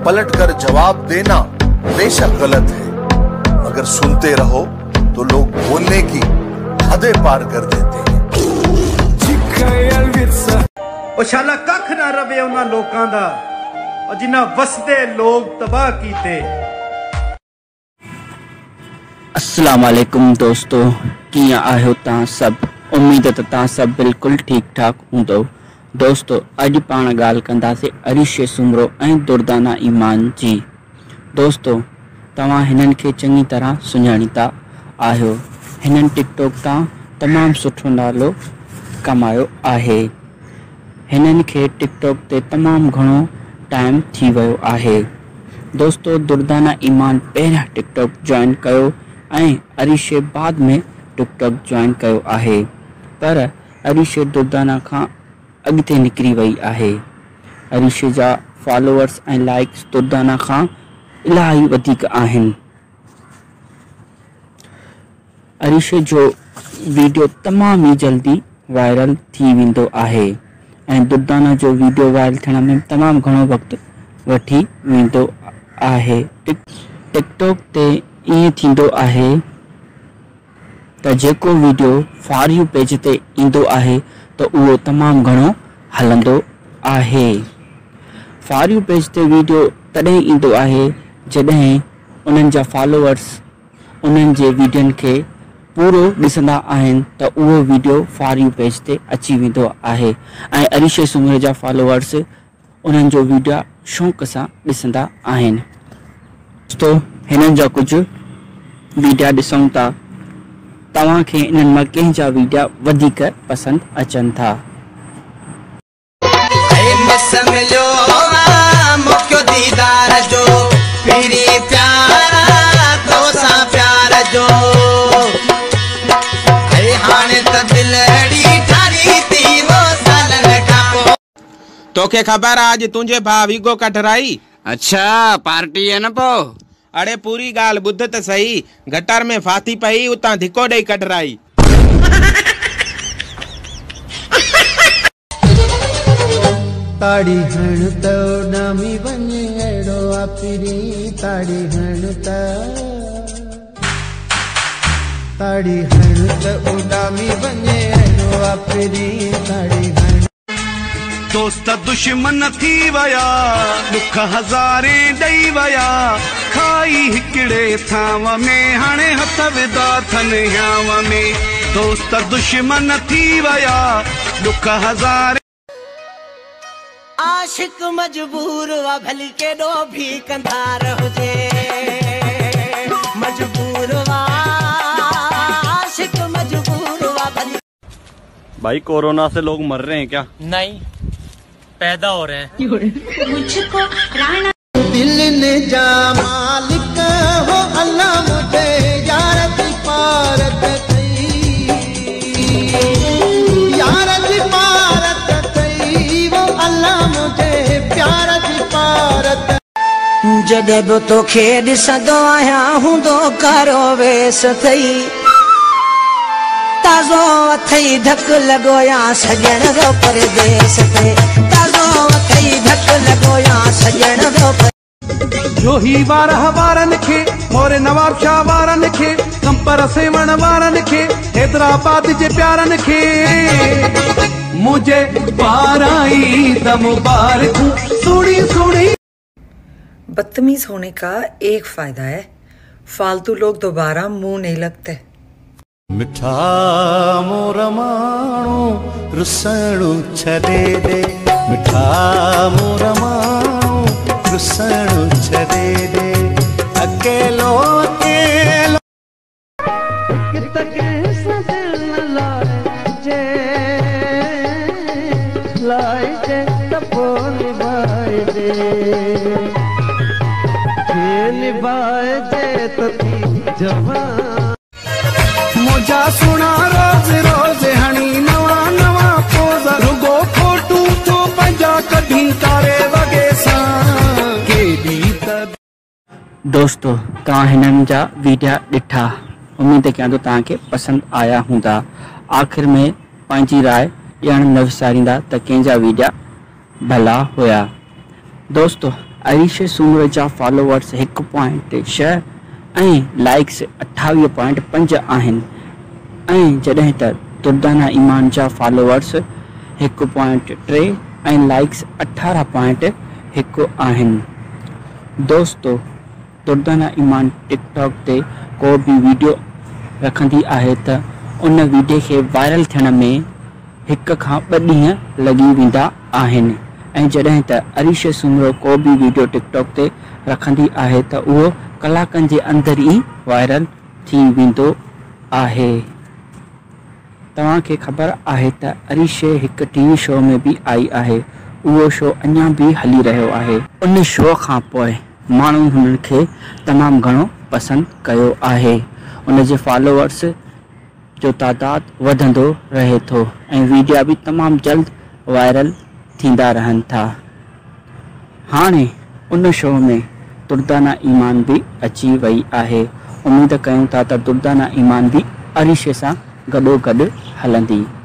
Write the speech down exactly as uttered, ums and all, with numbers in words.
पलट कर जवाब देना बेशक गलत है, मगर सुनते रहो तो लोग बोलने की हदें पार कर देते हैं। ओ शाला कख ना रवे उन्हां लोकां दा और जिन्हां वसदे लोग तबाह कीते। अस्सलाम वालेकुम दोस्तों, कियां आहियो तव्हां सब? उम्मीद त तव्हां सब बिल्कुल ठीक ठाक हूंदो। दोस्तों अॼु पाण ॻाल्हि कंदासीं अरीशे सुमरो ऐं दुर्दाना ईमान जी। दोस्तों तव्हां हिननि खे चङी तरह सुञाणींदा आहियो। हिननि टिकटॉक तां तमामु सुठो नालो कमायो आहे। हिननि खे टिकटॉक ते तमामु घणो टाइम थी वियो आहे। दोस्तों दुर्दाना ईमान पहिरियां टिकटॉक जॉइन कयो ऐं अरीशे बाद में टिकटॉक जॉइन कयो आहे, पर अरीशे दुर्दाना खां अॻिते निकिरी वई आहे। अरीशे जा फॉलोअर्स ऐं लाइक्स दुर्दाना खां इलाही वधीक आहिनि। अरीशे जो वीडियो तमामु ई जल्दी वायरल थी वेंदो आहे ऐं दुर्दाना जो वीडियो वायरल थियण में तमामु घणो वक़्तु वठी वेंदो आहे। टिक टिकटॉक ते ईअं थींदो आहे त जेको वीडियो फॉर यू पेज ते ईंदो आहे त उहो तमामु घणो हलंदो आहे। फॉर यू पेज ते वीडियो तॾहिं ईंदो आहे जॾहिं उन्हनि जा फॉलोअर्स उन्हनि जे वीडियोनि खे पूरो ॾिसंदा आहिनि त उहो वीडियो फॉर यू पेज ते अची वेंदो आहे ऐं अरीशे सुमरे जा फॉलोअर्स उन्हनि जो वीडियो शौक़ सां ॾिसंदा आहिनि। दोस्तों हिननि जा कुझु वीडियो ॾिसूं था, तव्हांखे इन्हनि मां कंहिंजा वीडियो वधीक पसंदि अचनि था। तोखे खबर आज तुझे भा विगो कटराई? अच्छा पार्टी है न पो? अरे पूरी गाल बुद्ध त सही। गटर में फाती पई उतां धिको ॾेई कटराई। ताड़ी हण त उडामी वञे अहिड़ो आपिरी, ताड़ी हण त ताड़ी हण त उडामी वञे अहिड़ो आपिरी, ताड़ी हण। दोस्त दुश्मन थी वया, दुख हज़ारे ॾेई वया, खाई हिकिड़े थाव में हाणे हथ विधा थनि हियाव में। दोस्त दुश्मन थी वया, दुख हज़ारे। आशिक मजबूर वा भली केॾो भी कंधार हुजे, मजबूर वा आशिक मजबूर वा भली। भाई कोरोना से लोग मर रहे हैं क्या? नहीं, पैदा हो रहे हैं। मुझको राणा दिल ने जा मालिक हो अल्लाह मुझे यार दी पारत कई, यार दी पारत कई वो अल्लाह मुझे प्यार दी पारत। जॾहिं बि तोखे ॾिसंदो आहियां हूंदो कारो वेस थई, ताज़ो अथई धक लॻो या सॼण जो परदेस ते, ताज़ो अथई धक लॻो या सॼण जो। जोही वार वारन खे मोरे नवाब शाह वारन खे, कंपर सेवण वारन खे, हैदराबाद जे प्यारन खे, मुझे बाराई त मुबारक सुनी सुनी। बदतमीज होने का एक फायदा है, फालतू लोग दोबारा मुंह नहीं लगते। मिठा मोर माण्हू रुसणु छॾे दे, मिठा मोर माण्हू रुसणु छॾे दे, अकेलो अकेलो कित कैसा दिल न लाइजे, लाइजे त पोइ निभाइजे, निभाइजे त थी जवान। मुझा सुना रोज रोज हणी नवा नवा पोज़, रुगो फोटू तो पंजा कढी तारे वगे सां केडी त। दोस्तों तव्हां हिननि जा वीडियो ॾिठा, उम्मीद कयां थो तव्हांखे पसंदि आया हूंदा। आख़िर में पंहिंजी राय ॼण न विसारींदा त कंहिंजा वीडियो भला हुया। दोस्तों अरीश सूमर जा फॉलोवर्स हिकु पॉइंट छह ऐं लाइक्स अठावीह पॉइंट पंज आहिनि ऐं जॾहिं त दुर्दाना ईमान जा फॉलोवर्स हिकु पॉइंट टे ऐं लाइक्स अठारह पॉइंट हिकु आहिनि। दोस्तो, दुर्दाना ईमान टिकटॉक ते को बि वीडियो रखंदी आहे त उन वीडियो खे वायरल थियण में हिक खां ॿ ॾींहं लॻी वेंदा आहिनि ऐं जॾहिं त अरीश सूमरो को बि वीडियो टिकटॉक ते रखंदी आहे त उहो कलाकनि जे अंदरि ई वायरल थी वेंदो आहे। तव्हांखे ख़बर आहे त अरीश हिकु टीवी शो में बि आई आहे। उहो शो अञा बि हली रहियो आहे। उन शो खां पोइ माण्हू हुननि खे तमामु घणो पसंदि कयो आहे। उन जे फॉलोवर्स जो तादादु वधंदो रहे थो ऐं वीडियो बि तमामु जल्द वायरल थींदा रहनि था। हाणे उन शो में दुर्दाना ईमान भी अची वई आहे। उम्मीद कयूं था त दुर्दाना ईमान भी अरीश सां गॾो गॾु हलंदी।